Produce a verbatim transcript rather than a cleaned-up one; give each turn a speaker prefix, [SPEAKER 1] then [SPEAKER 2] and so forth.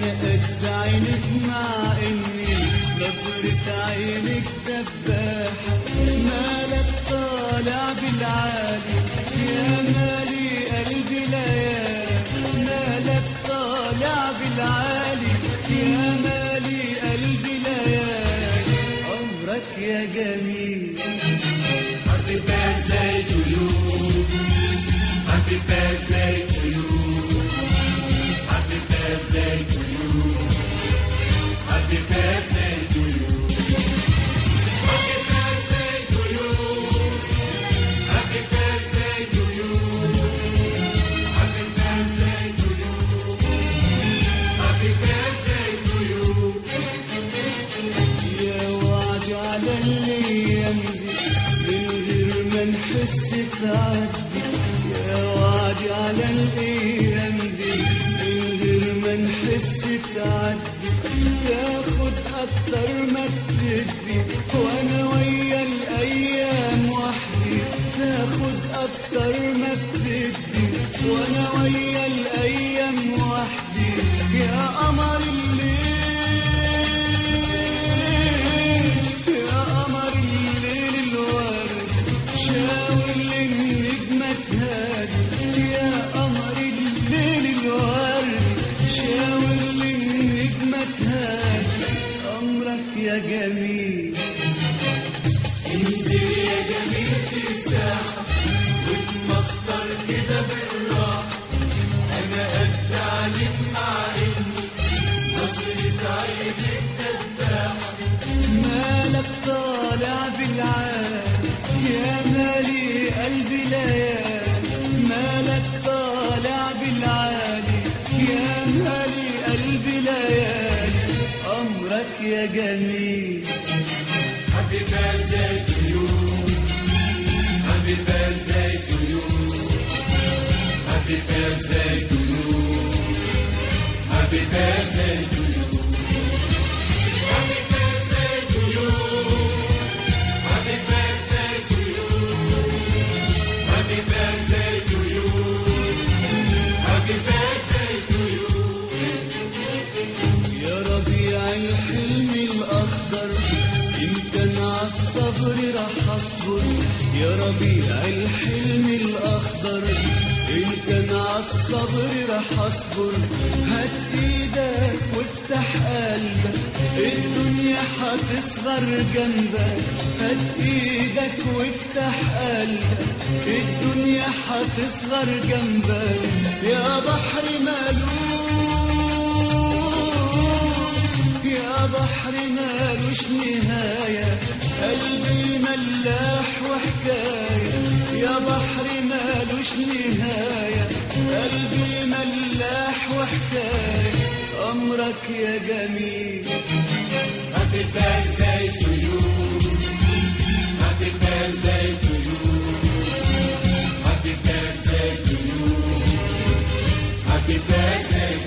[SPEAKER 1] أنا قد عينك مع إني نظرة عينك دباحة. مالك طالع بالعالي يا مالي قلبي ليالي، مالك طالع بالعالي يا مالي قلبي ليالي، عمرك يا جميل. Happy birthday to you, happy birthday to you, happy birthday to you, happy birthday to you, happy birthday to you, happy birthday to you, happy birthday to you, happy birthday to you. يا وعد على الأيام دي من غير ما نحس تعدي، يا وعد على الأيام دي من غير ما نحس تعدي، تاخد أكتر ما بتدي وأنا ويا الأيام وحدي، تاخد أكتر ما بتدي وأنا ويا الأيام وحدي، يا قمر الليل يا قمر الليل الورد شاور للنجمة تهادي، يا قمر الليل الورد شاور للنجمة تهادي، أمرك يا جميل. انزل يا جميل في الساحة واتمخطر كده بالراحة، أنا قد عليك مع إني نظرة عينك دباحة. مالك طالع بالعالي يا مالي قلبي ليالي، مالك طالع بالعالي يا مالي قلبي ليالي، أمرك يا جميل. Happy birthday to you, happy birthday to you, happy birthday to you, happy birthday to you, happy birthday to you, happy birthday to you, happy birthday to you, happy birthday to you. يا ربيع الحلم الأخضر إن كان عالصبر رح أصبر، يا ربيع الحلم الأخضر إن كان عالصبر رح أصبر، هات إيدك وافتح قلبك الدنيا حتصغر جنبك، هات إيدك وافتح قلبك الدنيا حتصغر جنبك، يا بحر مالوش يا بحر مالوش نهاية، قلبي ملاح وحكاية، يا بحر مالوش نهاية، قلبي ملاح وحكاية، أمرك يا جميل. Happy birthday to you, happy birthday to you, happy birthday to you, happy birthday to you.